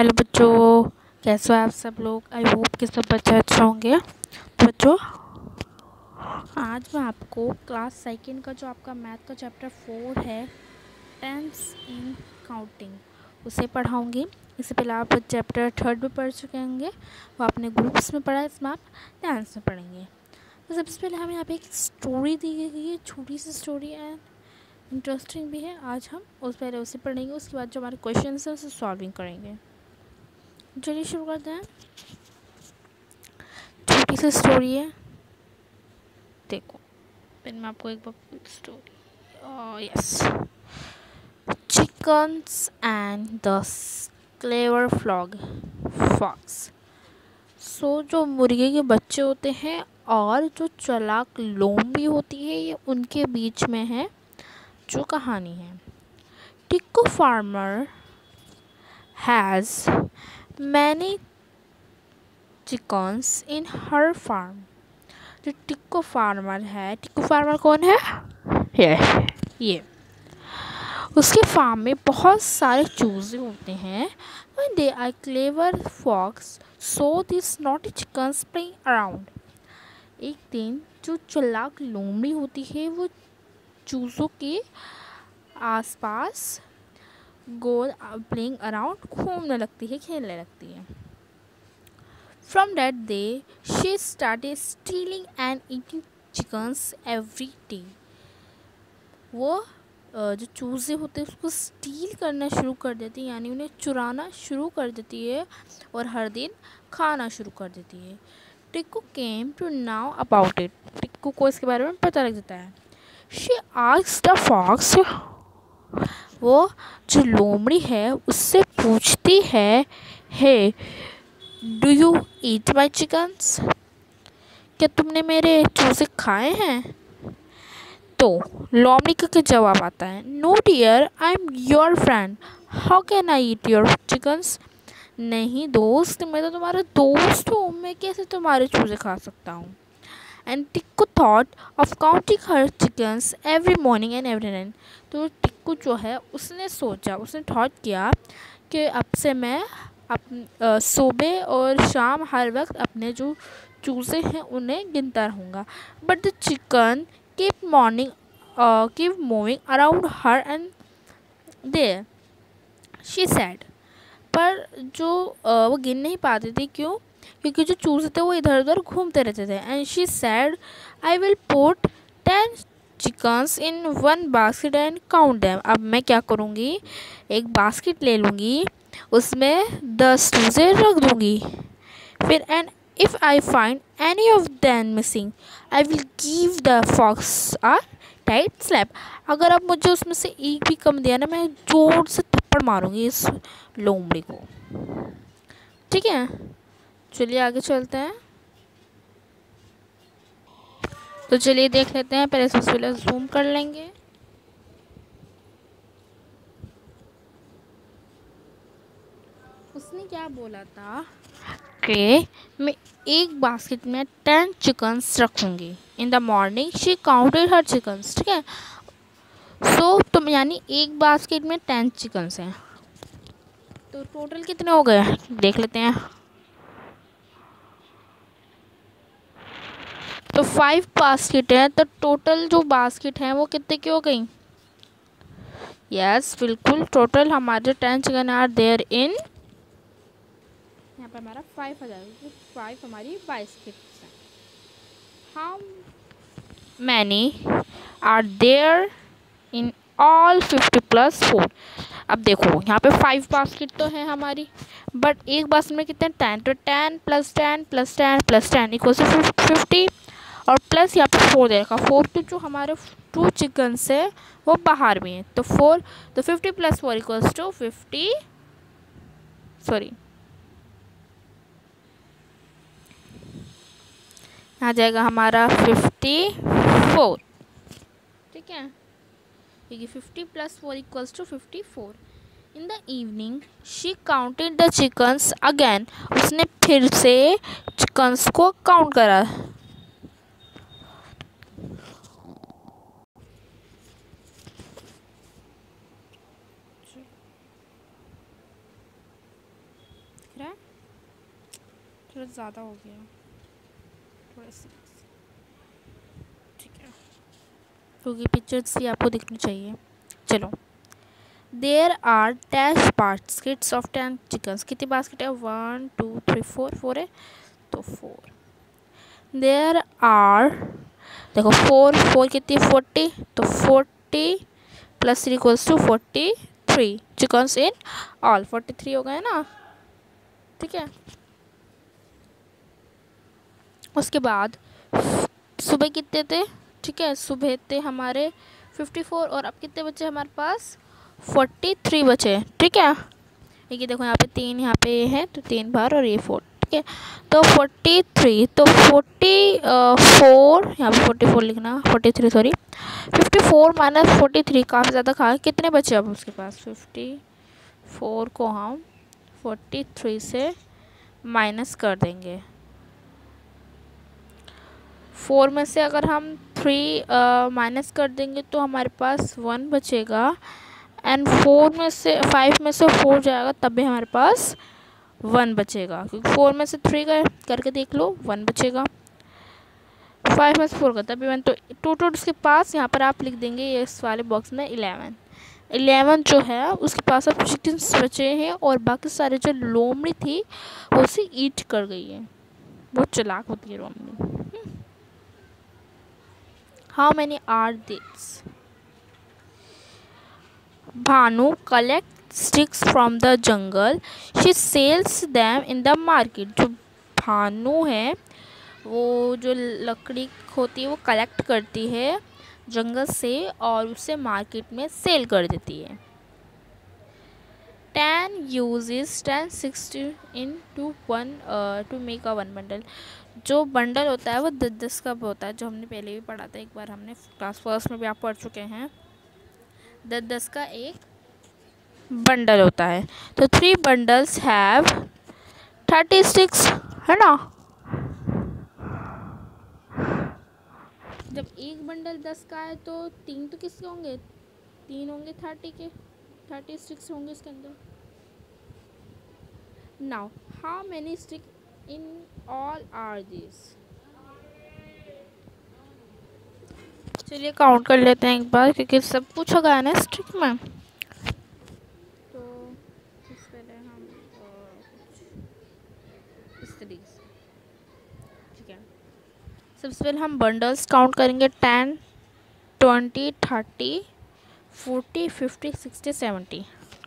Hello बच्चों, कैसे हो आप सब लोग। आई होप कि सब बच्चे अच्छे होंगे। तो बच्चों, आज मैं आपको क्लास सेकंड का जो आपका मैथ का चैप्टर 4 है, टेंस इन काउंटिंग, उसे पढ़ाऊँगी। इससे पहले आप चैप्टर 3 में पढ़ चुके होंगे, वो आपने ग्रुप्स में पढ़ा, इसमें आप ध्यान से पढ़ेंगे। तो सबसे पहले हमें यहाँ पे एक स्टोरी दी गई है, छोटी सी स्टोरी है, इंटरेस्टिंग भी है। आज हम पहले उसे पढ़ेंगे, उसके बाद जो हमारे क्वेश्चन है उसे सॉल्विंग करेंगे। चलिए शुरू करते हैं। छोटी सी स्टोरी है, देखो। फिर मैं आपको एक बार story, yes, chickens and the clever fox. So जो मुर्गे के बच्चे होते हैं और जो चालाक लोमड़ी होती है, ये उनके बीच में है जो कहानी है। Tikko farmer has many chickens in her farm. जो टिक्को फार्मर है, टिक्को फार्मर कौन है? ये उसके फार्म में बहुत सारे चूजे होते हैं। When they are clever fox, so these naughty chickens playing around. एक दिन जो चालाक लोमड़ी होती है, वो चूजों के आसपास गोल प्लेइंग अराउंड घूमने लगती है, खेलने लगती है। From that day, she started stealing and eating chickens every day. वो जो चूज़े होते हैं उसको स्टील करना शुरू कर देती है, यानी उन्हें चुराना शुरू कर देती है और हर दिन खाना शुरू कर देती है। Tikku came to know about it. Tikku को इसके बारे में पता लग जाता है। शी आस्क्ड द फॉक्स, वो जो लोमड़ी है उससे पूछती है, hey do you eat my chickens? क्या तुमने मेरे चूजे खाए हैं? तो लोमड़ी का जवाब आता है, no dear, I am your friend, how can I eat your chickens? नहीं दोस्त, मैं तो तुम्हारा दोस्त हूँ, मैं कैसे तुम्हारे चूजे खा सकता हूँ। And Tikku thought of counting her chickens every morning and every night. तो टिक्कू जो है उसने सोचा, उसने थॉट किया कि अब से मैं सुबह और शाम हर वक्त अपने जो चूजे हैं उन्हें गिनता रहूँगा। But the chicken keep moving around here and there, she said. पर जो वो गिन नहीं पाती थी, क्यों? क्योंकि जो चूजे थे वो इधर उधर घूमते रहते थे। And she said, I will put 10 chickens in one basket and count them. अब मैं क्या करूँगी, एक बास्केट ले लूँगी, उसमें 10 चूजे रख दूँगी, फिर and if I find any of them missing, I will give the fox a tight slap. अगर अब मुझे उसमें से एक भी कम दिया ना, मैं जोर से थप्पड़ मारूंगी इस लोमड़ी को। ठीक है, चलिए आगे चलते हैं। तो चलिए देख लेते हैं, पहले सबसे पहले जूम कर लेंगे। उसने क्या बोला था कि मैं एक बास्केट में 10 चिकन्स रखूँगी। In the morning she counted her chickens. ठीक है, सो तुम यानी एक बास्केट में 10 चिकन्स हैं, तो टोटल कितने हो गए देख लेते हैं। तो 5 बास्केट है, तो टोटल जो बास्केट हैं वो कितने की हो गई? यस, बिल्कुल, टोटल हमारे 10 चिकन आर देयर इन, यहाँ पर हमारा 5 आ जाएगा, 5 हमारी बास्केट्स हैं। How many are there in all 50 plus 4? अब देखो यहाँ पे 5 बास्केट तो है हमारी, बट एक बास्केट में कितने? 10, तो 10 plus 10 plus 10 plus 10 equal to 50, और प्लस यहाँ पे 4 देगा। 4 तो जो हमारे 2 चिकन है वो बाहर में है, तो 4, तो 50 प्लस 4 इक्वल्स टू 50, सॉरी आ जाएगा हमारा 54। ठीक है, क्योंकि 50 plus 4 equals to 54। In the evening she counted the chickens again. उसने फिर से चिकन्स को काउंट करा। दिख रहा है? थोड़ा ज़्यादा हो गया, थोड़ा सा, ठीक है, क्योंकि पिक्चर्स ही आपको दिखनी चाहिए। चलो, there are dash baskets of 10 chickens. कितनी बास्केट है? 1 2 3 4, 4 है तो 4। देयर आर, देखो 4 4 कितनी 40, तो 40 plus 3 equals to 43 chickens in all. 43 हो गए ना, ठीक है। उसके बाद सुबह कितने थे? ठीक है, सुबह थे हमारे 54 और अब कितने बचे हमारे पास? 43 बचे, ठीक है। ये देखो यहाँ पे 3, यहाँ पे है तो 3 बार और ये 4, ठीक है। तो 43, तो 44, यहाँ पे 44 लिखना, 43 सॉरी, 54 माइनस 43 काफ़ी ज़्यादा खा, कितने बचे अब उसके पास? 54 को हम 43 से माइनस कर देंगे। 4 में से अगर हम 3 माइनस कर देंगे तो हमारे पास 1 बचेगा, एंड 4 में से 5 में से 4 जाएगा तब भी हमारे पास 1 बचेगा, क्योंकि 4 में से 3 गए, करके देख लो 1 बचेगा। 5 में से 4 का तभी 1, तो टोटल उसके पास यहाँ पर आप लिख देंगे ये इस वाले बॉक्स में 11 जो है उसके पास अब चिकन्स बचे हैं, और बाकी सारे जो लोमड़ी थी वो उसे ईट कर गई है। बहुत चालाक होती है लोमड़ी। How many are these? Bhanu collects sticks from the jungle. She sells them in the market. जो भानु है वो जो लकड़ी होती है वो कलेक्ट करती है जंगल से और उसे मार्केट में सेल कर देती है। 10 uses 10 60 into 1 to make a 1 bundle. जो बंडल होता है वो 10 का होता है, जो हमने पहले भी पढ़ा था, एक बार हमने क्लास फर्स्ट में भी आप पढ़ चुके हैं। 10 का एक बंडल होता है, तो 3 bundles हैव 30 sticks, है ना। जब एक बंडल 10 का है तो 3 तो किसके होंगे? 3 होंगे 30 के, 30 sticks होंगे इसके अंदर। Now how many stick in all are this? चलिए काउंट कर लेते हैं एक बार, क्योंकि सब पूछा गया ना स्टिक में। तो इस पहले हम इस तरीके से, ठीक है। सबसे पहले हम बंडल्स काउंट करेंगे, 10 20 30 40 50 60 70,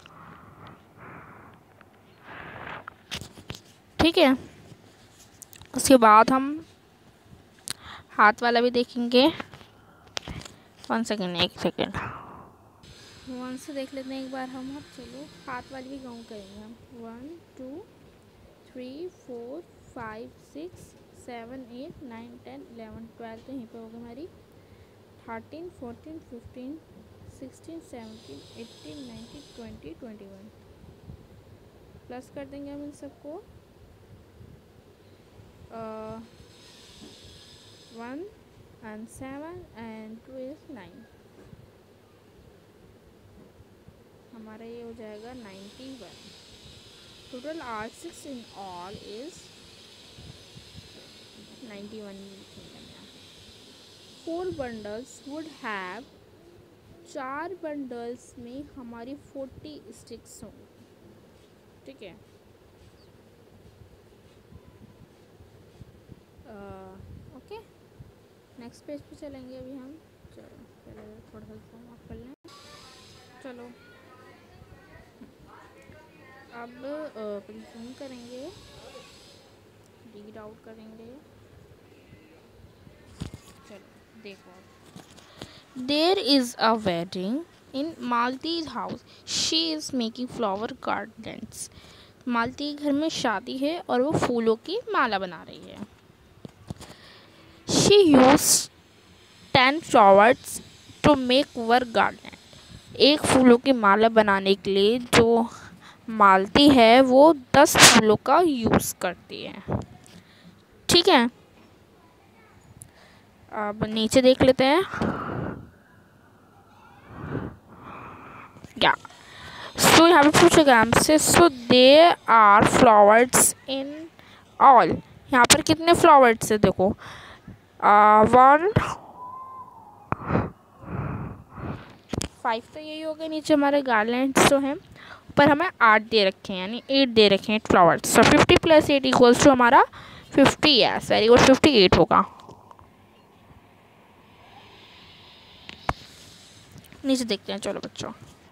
ठीक है। उसके बाद हम हाथ वाला भी देखेंगे। 1 सेकेंड, 1 सेकेंड, 1 से देख लेते हैं एक बार हम। चलो हाथ वाली भी काउंट करेंगे हम। 1 2 3 4 5 6 7 8 9 10 11 12, तो यहीं पर होगी हमारी 13 14 15 16 17 18 19 20 21। प्लस कर देंगे हम इन सबको। 1 and 7 and 2 is 9, हमारा ये हो जाएगा 91। Total R6 in all is 91। 4 bundles would have, 4 bundles में हमारी 40 sticks होंगी, ठीक है। ओके, नेक्स्ट पेज पे चलेंगे अभी हम। चलो पहले थोड़ा सा फॉर्म अप कर लें। चलो अब जूम करेंगे, रीड आउट करेंगे। चलो देखो, there is a wedding in Malti's house, she is making flower gardens. Malti के घर में शादी है और वो फूलों की माला बना रही है। She used 10 flowers to make her garland. एक फूलों की माला बनाने के लिए जो मालती है वो 10 फूलों का यूज़ करती है, ठीक है। अब नीचे देख लेते हैं क्या। सो यहाँ पे पूछेगा हमसे, so they are flowers in all, यहाँ पर कितने फ्लावर्स है देखो, 1 5 तो यही हो गए, नीचे हमारे गार्लैंड्स जो हैं पर हमें 8 दे रखे हैं, यानी 8 दे रखे हैं फ्लावर्स। सो 50 + 8 इक्वल्स टू हमारा 50 है, वेरी गुड, 58 होगा। नीचे देखते हैं, चलो बच्चों।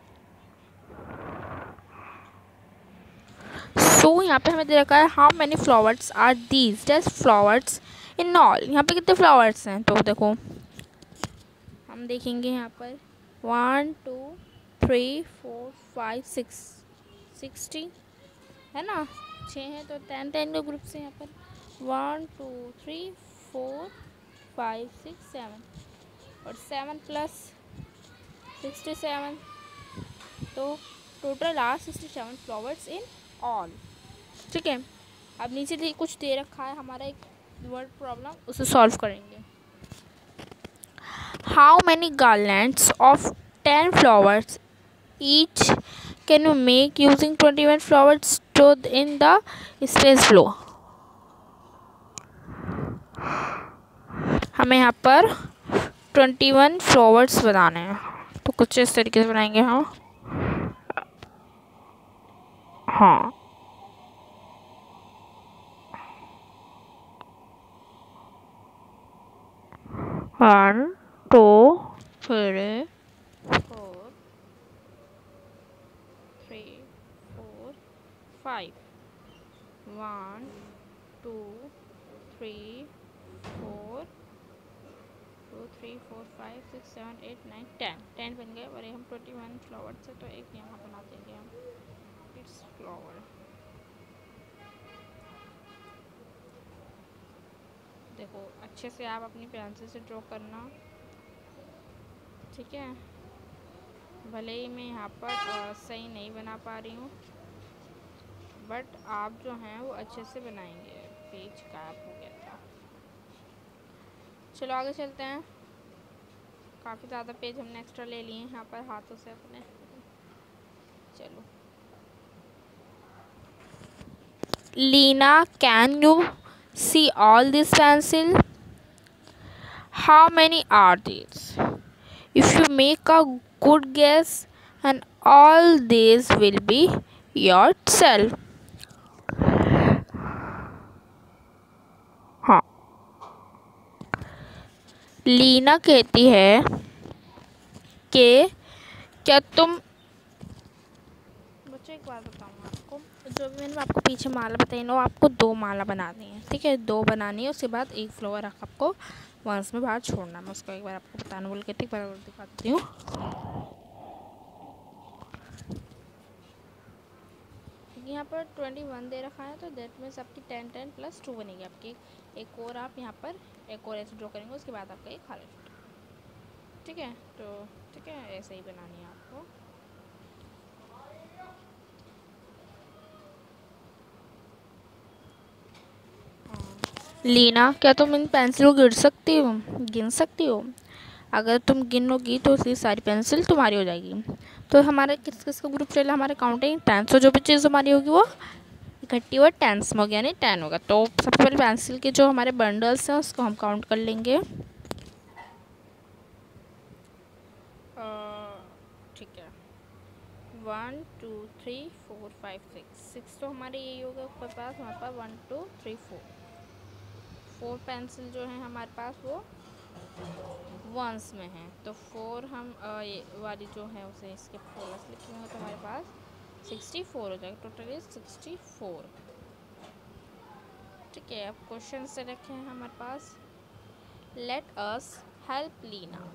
सो यहाँ पे हमें दे रखा है, how many flowers are these just flowers in all, यहाँ पे कितने फ्लावर्स हैं, तो देखो हम देखेंगे यहाँ पर 1 2 3 4 5 6 60 है ना, 6 हैं तो 10 10 के ग्रुप से यहाँ पर 1 2 3 4 5 6 7 और 7 + 67, तो total are 67 flowers in all. ठीक है, अब नीचे कुछ दे रखा है हमारा एक वर्ड प्रॉब्लम, उसे सॉल्व करेंगे। How many garlands of 10 flowers each can you make using 21 flowers stored in the space below. हमें यहाँ पर 21 फ्लावर्स बनाने हैं, तो कुछ इस तरीके से बनाएंगे हम। हाँ 1 2 3 4 3 4 5 1 2 3 4 2 3 4 5 6 7 8 9 10 बन गए, और ये हम 21 फ्लावर्स है तो एक यहाँ बना देंगे हम, इट्स फ्लावर। देखो अच्छे से आप अपनी पेंसिल से ड्रॉ करना, ठीक है। भले ही मैं यहाँ पर सही नहीं बना पा रही हूँ, बट आप जो हैं वो अच्छे से बनाएंगे। पेज गायब हो गया था, चलो आगे चलते हैं। काफ़ी ज़्यादा पेज हमने एक्स्ट्रा ले लिए हैं यहाँ पर हाथों से अपने। चलो, Leena can you see all this pencil, how many are this, if you make a good guess and all this will be your self. हाँ, लीना कहती है कि क्या तुम, बच्चों एक बात बताऊँ आपको, जो भी मैंने आपको पीछे माला बताई ना, वो आपको 2 माला बनानी है, ठीक है, 2 बनानी है, उसके बाद एक फ्लावर आपको वंस में बाहर छोड़ना। मैं उसको एक बार आपको बताने बोल के, एक बार और दिखाती हूँ। यहाँ पर 21 दे रखा है, तो दैट मीन्स आपकी 10 10 + 2 बनेगी आपकी। एक और आप यहाँ पर एक और ऐसे ड्रॉ करेंगे, उसके बाद आपका एक खाली, ठीक है। तो ठीक है, ऐसे ही बनानी है आपको। लीना, क्या तुम इन पेंसिल को गिन सकती हो? अगर तुम गिनोगी तो उसकी सारी पेंसिल तुम्हारी हो जाएगी। तो हमारा किस किस का ग्रुप चला, हमारा काउंटिंग 10, तो जो भी चीज़ हमारी होगी वो इकट्ठी हुआ 10 में होगी, यानी 10 होगा। तो सबसे पहले पेंसिल के जो हमारे बंडल्स हैं उसको हम काउंट कर लेंगे। ठीक है, 1 2 3 4 5 6 तो हमारे यही होगा ऊपर पास, हमारे पास 1 2 3 4 पेंसिल जो है हमारे पास वो वंस में है, तो 4 हम ये वाली जो है उसे इसके प्लस लिखेंगे, तो हमारे पास 64 हो जाएगा, टोटल इज 64। ठीक है, अब क्वेश्चन से रखे हैं हमारे पास, let us help Leena,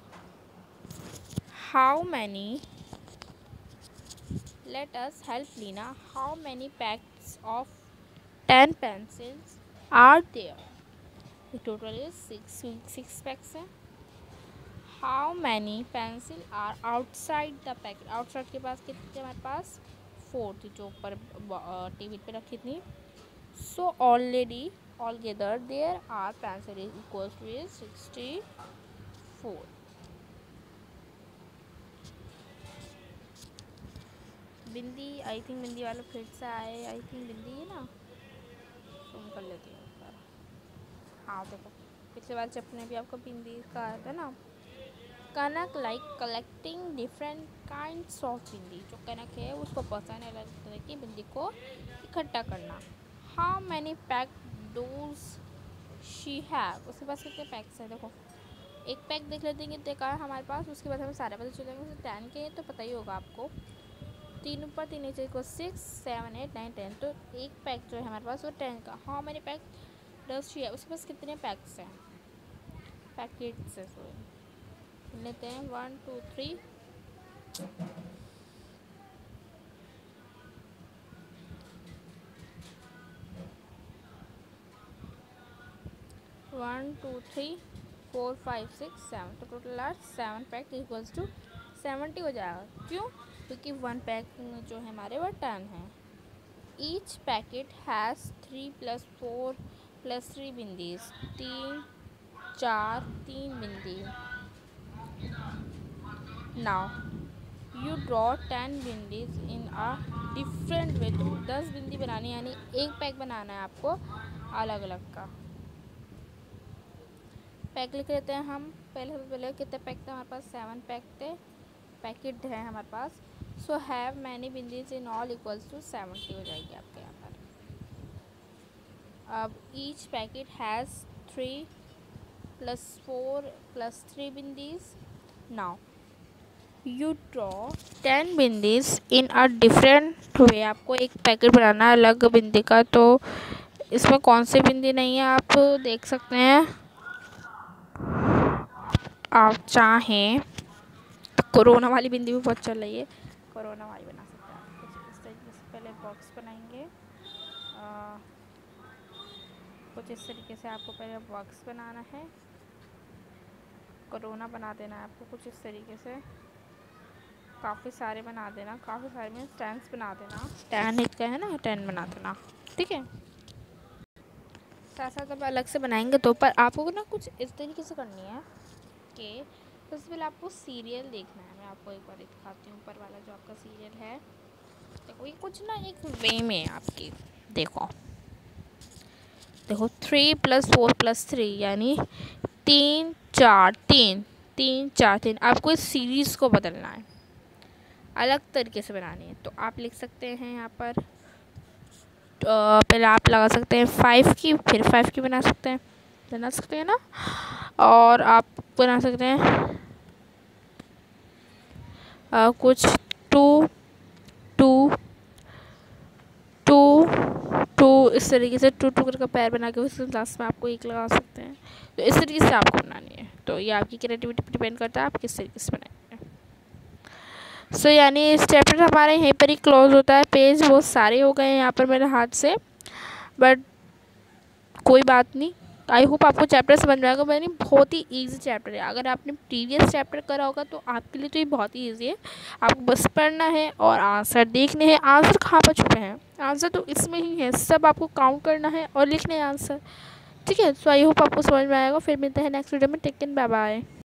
how many, let us help Lina, how many packs of 10 pencils are there? The total is 6 packs है। How many pencil are outside the packet? Outside के पास कितने हमारे पास 4 थी, जो ऊपर टेबल पे रखी थी। So already altogether there are pencil is equals to 64। Bindi, I think bindi वाला फिर से आए, आई थिंक बिंदी है ना, तुम कर लेती हूँ सर। हाँ देखो, पिछले वाले चैप्टर में भी आपको बिंदी का आया था ना। Kanak like collecting different kinds of bindi, जो कनक है उसको पसंद है अलग तरह की बिंदी को इकट्ठा करना। How many pack does she have, उसके पास कितने पैक्स हैं। देखो एक पैक देख लेते हैं कितने का है हमारे पास, उसके बाद हमें सारे पता चल जाएंगे। उसे 10 के तो पता ही होगा आपको, 3 ऊपर 3 नीचे को 6 7 8 9 10, तो एक पैक जो है हमारे पास वो 10 का। How many pack does she है, उसके पास कितने पैक्स हैं, पैकेट्स है सॉरी, लेते हैं 1 2 3 1 2 3 4 5 6 7, तो total are 7 pack equals to 70 हो जाएगा। क्यों, क्योंकि 1 पैक जो है हमारे वो 10 है। Each packet has 3 + 4 + 3 bindis, 3 4 3 bindi. Now you draw 10 bindis in a different way, तो 10 बिंदी बनानी, यानी एक पैक बनाना है आपको अलग अलग का। पैक लिख लेते हैं हम, पहले कितने पैक थे हमारे पास, 7 पैक थे, पैकेट है हमारे पास। So have many bindis in all equals to 70 हो जाएगी आपके यहाँ पर। अब each packet has 3 + 4 + 3 bindis. Now you draw 10 bindis in a different way, आपको एक पैकेट बनाना है अलग बिंदी का, तो इसमें कौन सी बिंदी नहीं है आप देख सकते हैं। आप चाहें तो कोरोना वाली बिंदी भी बहुत चल रही है, कोरोना वाली बना सकते हैं आप। कुछ इस तरीके से पहले बॉक्स बनाएंगे, कुछ इस तरीके से आपको पहले बॉक्स बनाना है, कोरोना बना देना है आपको कुछ इस तरीके से, काफ़ी सारे बना देना, काफ़ी सारे में 10 बना देना, 10 एक का है ना, 10 बना देना, ठीक है। साथ साथ अब अलग से बनाएंगे तो, पर आपको ना कुछ इस तरीके से करनी है कि सबसे पहले आपको सीरियल देखना है। मैं आपको एक बार दिखाती हूँ, ऊपर वाला जो आपका सीरियल है, देखो ये कुछ ना एक वे में है आपकी, देखो देखो 3 + 4 + 3 यानी 3 4 3 3 4 3, आपको इस सीरीज़ को बदलना है, अलग तरीके से बनानी है। तो आप लिख सकते हैं यहाँ पर, पहले आप लगा सकते हैं 5 की, फिर 5 की बना सकते हैं ना, और आप बना सकते हैं कुछ 2 2 2 2 इस तरीके से 2 2 करके पैर बना के उसके लास्ट में आपको एक लगा सकते हैं। तो इस तरीके से आपको बनानी है, तो ये आपकी क्रिएटिविटी पर डिपेंड करता है आप किस तरीके से बनाएंगे। सो यानी इस चैप्टर हमारे यहीं पर ही क्लोज होता है। पेज बहुत सारे हो गए हैं यहाँ पर मेरे हाथ से, बट कोई बात नहीं, आई होप आपको चैप्टर समझ में आएगा। मैंने बहुत ही इजी चैप्टर है, अगर आपने प्रीवियस चैप्टर करा होगा तो आपके लिए तो ये बहुत ही इजी है। आपको बस पढ़ना है और आंसर देखने हैं। आंसर कहाँ पर छुपे हैं, आंसर तो इसमें ही है, सब आपको काउंट करना है और लिखने हैं आंसर, ठीक है। सो आई होप आपको समझ में आएगा। फिर मिलते हैं नेक्स्ट वीडियो में, टेक केयर, बाय बाय।